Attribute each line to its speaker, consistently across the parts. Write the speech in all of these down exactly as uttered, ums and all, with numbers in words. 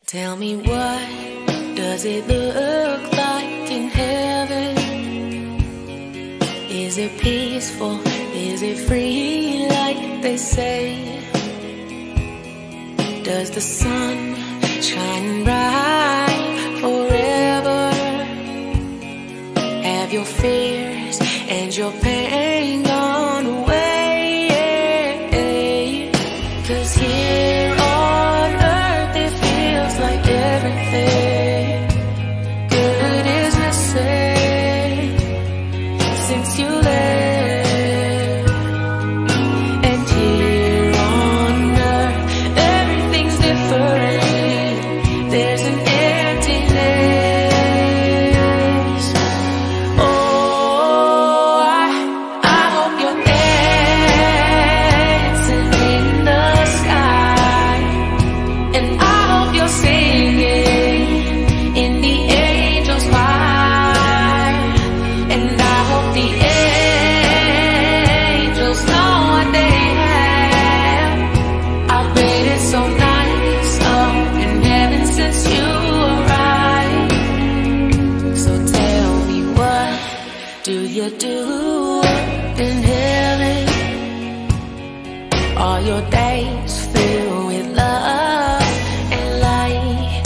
Speaker 1: Tell me, what does it look like in heaven? Is it peaceful? Is it free like they say? Does the sun shine bright forever? Have your fears and your pain gone away? 'Cause here on earth it feels like everything good is missing since you left. And here on earth everything's different. There's an emptiness. Oh, I, I hope you're dancing in the sky, and I hope you're singing in the angels' choir, and I hope the angels know what they have. I bet it's so nice up in heaven since you arrived. So tell me, what do you do in heaven? Are your days filled with love and light?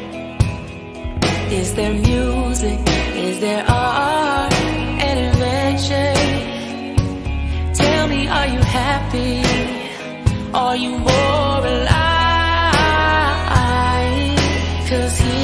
Speaker 1: Is there music? Is there art and invention? Tell me, are you happy? Are you more alive? 'Cause